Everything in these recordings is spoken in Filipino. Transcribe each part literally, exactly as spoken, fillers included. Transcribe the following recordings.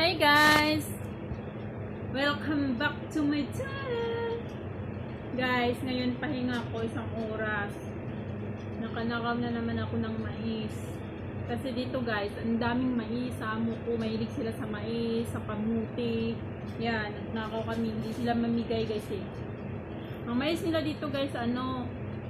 Hi guys! Welcome back to my channel! Guys, ngayon pahinga ko isang oras. Nakanakaw na naman ako ng mais. Kasi dito guys, ang daming mais. Amo ko, mahilig sila sa mais, sa kamuti. Yan, nakaw kami. Hindi sila mamigay guys eh. Ang mais nila dito guys, ano,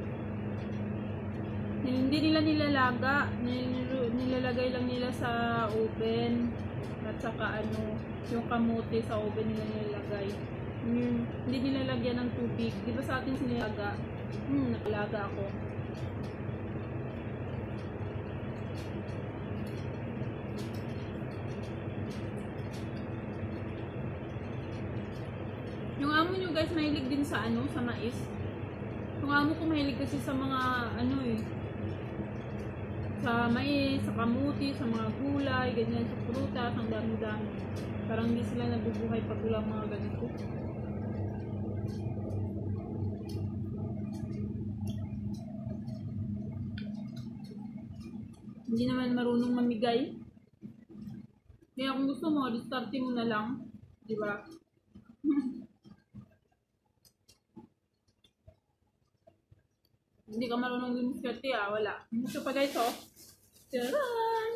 hindi nila nilalaga. Nilalagay lang nila sa oven. At saka ano, yung kamote sa oven nila nilalagay. Hmm, hindi nilalagyan ng tubig. Di ba sa atin sinilaga? Hmm, nakalaga ako. Yung amo nyo guys, mahilig din sa ano, sa mais. Yung amo ko mahilig kasi sa mga ano eh, sa mais, sa kamuti, sa mga gulay, ganyan, sa prutas, ang dami-dami. Parang hindi sila nabubuhay pag walang mga ganito. Hindi naman marunong mamigay. Kaya kung gusto mo, diskarte mo na lang. Di ba? Hindi ka marunong diskarte ah, wala. Ito pa guys oh. Taran!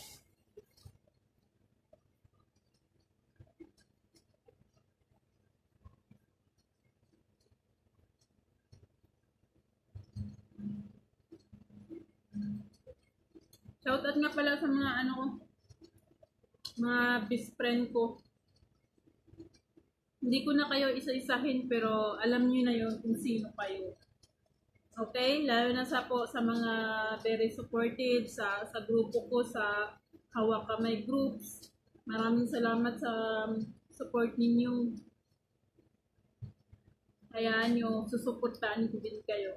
Shoutout nga pala sa mga ano ko, mga best friend ko. Hindi ko na kayo isa-isahin pero alam niyo na yun kung sino kayo. Okay? Lalo na sa po sa mga very supportive sa sa grupo ko sa Hawak Kamay groups. Maraming salamat sa support ninyo. Kaya nyo, susuportahan ko din kayo.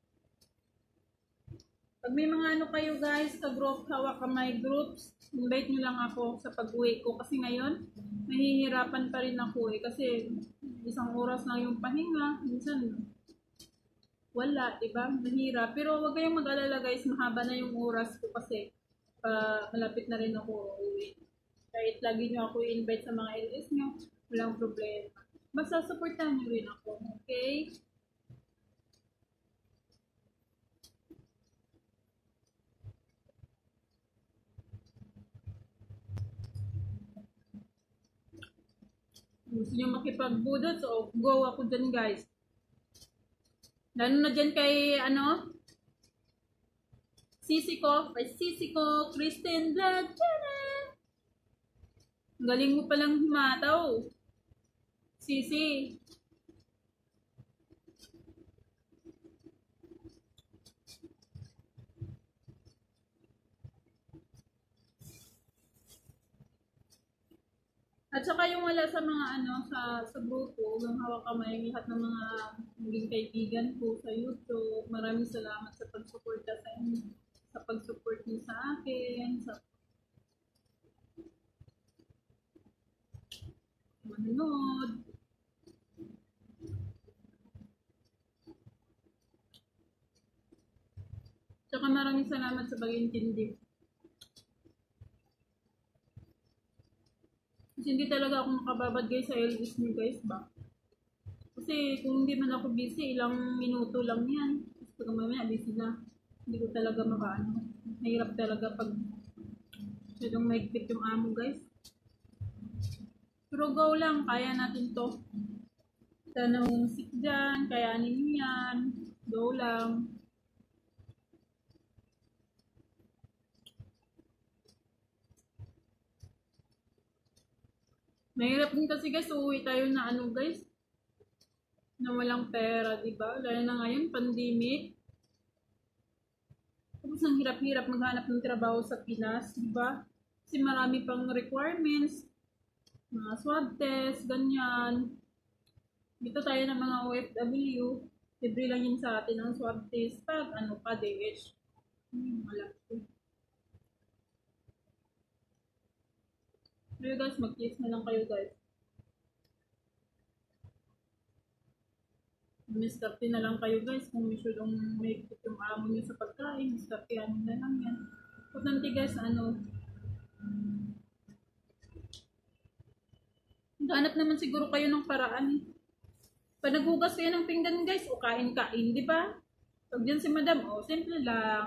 Pag may mga ano kayo guys sa group Hawak Kamay groups, invite nyo lang ako sa pag-uwi ko kasi ngayon nahihirapan pa rin ako eh kasi isang oras lang yung pahinga, minsan wala, diba? Mahirap. Pero huwag kayong mag-alala guys, mahaba na yung oras ko kasi uh, malapit na rin ako uwi. Kahit lagi nyo ako i-invite sa mga L S nyo, walang problema. Basta supportahan nyo rin ako, okay? Gusto nyo makipag-budot, so go ako dyan guys. Lalo na dyan kay, ano, sisi ko, kay sisi ko, Kristen Vlog Channel. Galing mo palang humataw. Sisi. At saka yung wala sa mga ano, sa, sa grupo, yung Hawak Kamay, lahat ng mga naging kaibigan ko sa YouTube. Maraming salamat sa pag-suporta sa inyo, sa pag-support niyo sa akin, sa manonood. Tsaka maraming salamat sa pag-intindi. Kasi hindi talaga ako makababad guys sa L S niyo guys ba? Kasi kung hindi man ako busy, ilang minuto lang yan. Tapos pag mamaya busy na, hindi ko talaga makaano. Mahirap talaga pag masyadong maigpit yung amo guys. Pero go lang, kaya natin to. Sana musik dyan, kayanin nyo yan. Go lang. Mahirap din kasi guys, uuwi tayo na ano guys, na walang pera, diba? Lalo na ngayon, pandemic. Tapos ang hirap-hirap maghanap ng trabaho sa Pinas, diba? Kasi marami pang requirements, mga swab test, ganyan. Dito tayo ng mga O F W, libre lang yun sa atin ang swab test pag ano pa, D H. Hmm, alam ko. Pero guys, mag-kiss na lang kayo guys. Miskarte na lang kayo guys kung masyadong may yung amo nyo sa pagkain, miskartehan na lang yan. Kung nanti guys, ano, Hanap naman siguro kayo ng paraan eh. Pag naghugas kayo ng pinggan guys, o kain-kain, di ba? Pag dyan si madam, o simple lang.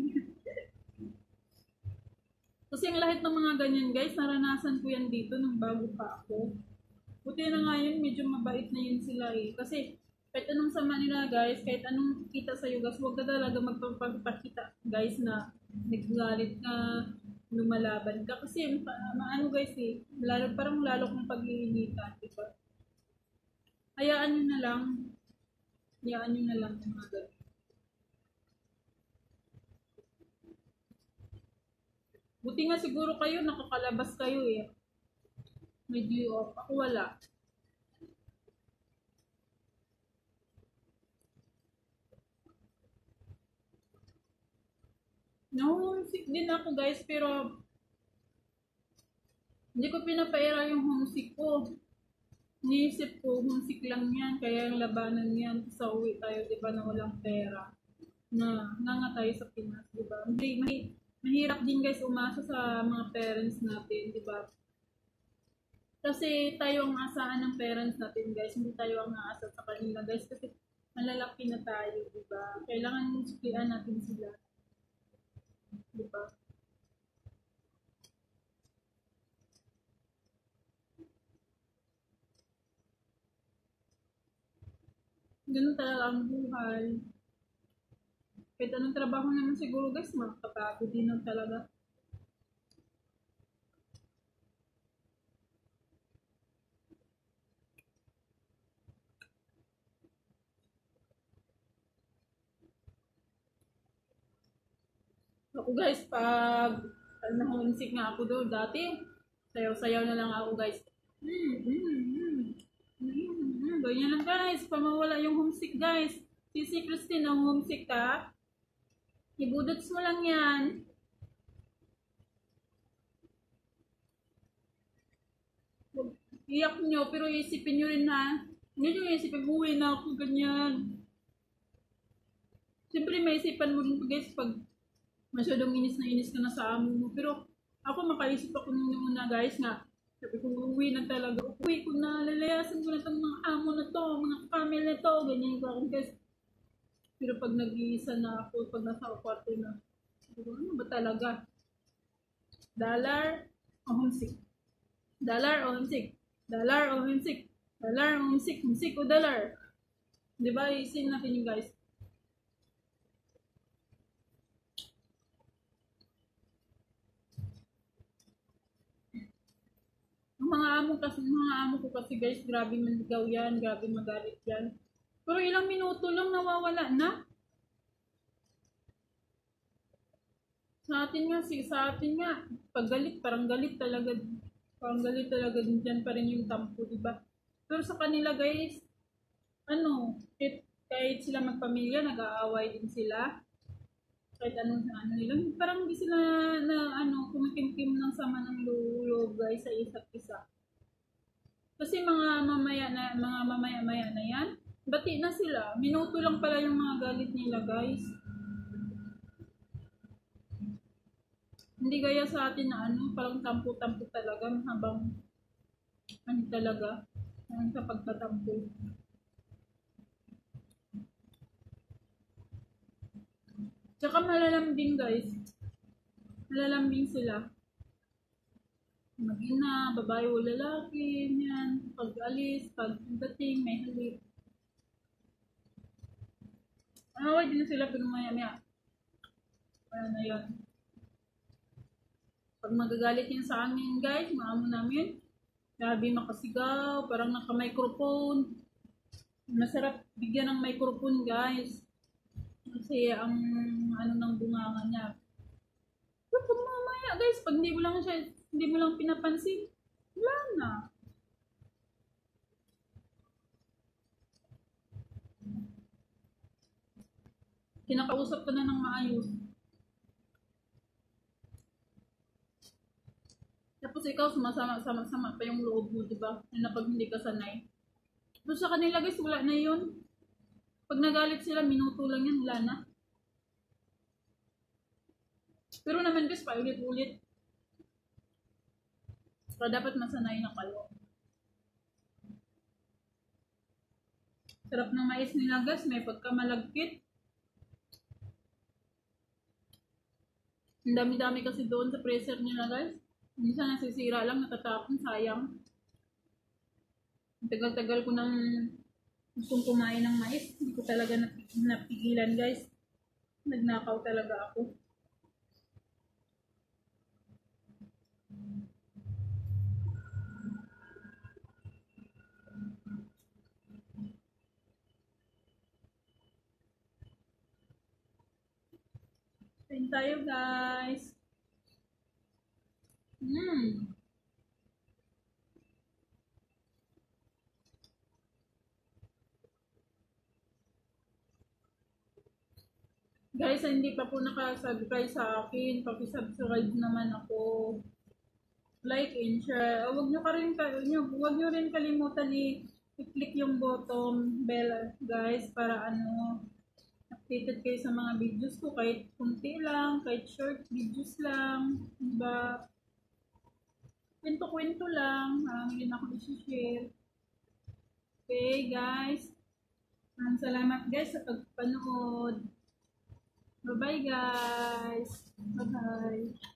Kasi ang lahat ng mga ganyan guys, naranasan ko yan dito nung bago pa ako. Buti na nga yun, medyo mabait na yun sila eh. Kasi kahit anong sama nila guys, kahit anong kita sa guys, huwag ka talaga magpapakita guys na naggalit ka, lumalaban ka. Kasi ma- maano guys eh, lalo, parang lalo kong pag-iinitan, di ba? Hayaan nyo na lang. Hayaan nyo na lang yung mga ganun. Buti nga siguro kayo, nakakalabas kayo eh. May due off. Ako wala. Na-homesick din ako guys, pero hindi ko pinapaira yung homesick ko. Niisip ko, homesick lang yan, kaya yung labanan yan, sa uwi tayo, di ba, na walang pera. Na, nanga tayo sa Pinas, di ba? Hindi, mahi, mahirap din guys umasa sa mga parents natin, di ba? Kasi tayo ang asahan ng parents natin guys, hindi tayo ang aasa sa kanila guys, kasi malalaki na tayo, di ba? Kailangan suklian natin sila. Di ba? Ganun talaga ang buhay. Kahit anong trabaho naman siguro guys, makakapagod din lang talaga. Ako guys, pag na-homesick nga ako doon dati, sayaw-sayaw na lang ako guys. Mm, mm, mm. Mm, mm. Ganyan lang guys, pamawala yung homesick guys. Si si Christine, ang homesick ka, ibudots mo lang yan. Iyak nyo, pero isipin nyo rin ha. Hindi nyo isipin, uwi na ako, ganyan. Siyempre may isipan mo rin guys pag masyadong inis na inis ka na sa amo mo. Pero ako makaisip ako nung una guys nga, sabi ko uwi na talaga. Uwi ko na, lalayasan ko na itong mga amo na to, mga family na to, ganyan ko ako guys. Pero pag nag-iisa na ako, pag nasa kwarto na, sabi ko, ano ba talaga? Dollar o homesick? Dollar o homesick? Dollar o homesick? Dollar o homesick? Homesick o dollar? Diba, isin natin yung guys. Ang mga amo kasi, mga amo ko kasi guys, grabe manligaw yan, grabe magalit yan. Pero ilang minuto lang nawawala na. Sa atin nga, si sa atin nga, pag galit, parang galit talaga, parang galit talaga din dyan pa rin yung tampo, di ba? Pero sa kanila guys, ano, kahit, kahit sila magpamilya, nag-aaway din sila. Kahit anong ano nila, parang hindi sila na ano, kumikimkim ng sama ng loob guys sa isa't isa. Kasi mga mamaya na, mga mamaya-maya na yan, bati na sila. Minuto lang pala yung mga galit nila guys. Hindi gaya sa atin na ano, parang tampo-tampo talaga habang ano talaga, ang sa pagtatampo. Tsaka malalambing guys. Malalambing sila. Mag-ina, babae o lalaki, yan. Pag-alis, pag-dating, may halik. Away din sila pero maya-maya. Ano na yun. Pag magagalit yun sa amin guys, maamo namin. Grabe makasigaw, parang naka-microphone. Masarap bigyan ng microphone guys. Kasi ang ano ng bunganga niya. Pero kung mamaya guys, pag hindi mo lang siya, hindi mo lang pinapansin, wala na. Kinakausap ka na ng maayos. Tapos ikaw sumasama-sama pa yung loob mo, di ba? Na pag hindi ka sanay. Pero sa kanila guys, wala na yun. Pag nagalit sila, minuto lang yan, wala na. Pero naman guys, paulit-ulit. So, dapat masanay na kayo. Sarap ng mais nila guys, may pagkamalagkit. Ang dami-dami kasi doon sa freezer nila guys. Minsan nasisira lang, natatapon, sayang. Ang tagal-tagal ko nang gustong kumain ng mais. Hindi ko talaga nap- napigilan guys. Nagnakaw talaga ako. Kain tayo guys. Mm. Guys, hindi pa po nakasubscribe sa akin, pakisubscribe naman ako. Like and share. Huwag nyo, ka rin, huwag nyo rin kalimutan i-click yung button bell guys para ano, updated kayo sa mga videos ko kahit kunti lang, kahit short videos lang. Diba? Kwento-kwento lang. Marami rin ako i-share. Okay guys. Maraming salamat guys sa pagpanood. Bye-bye guys. Bye-bye.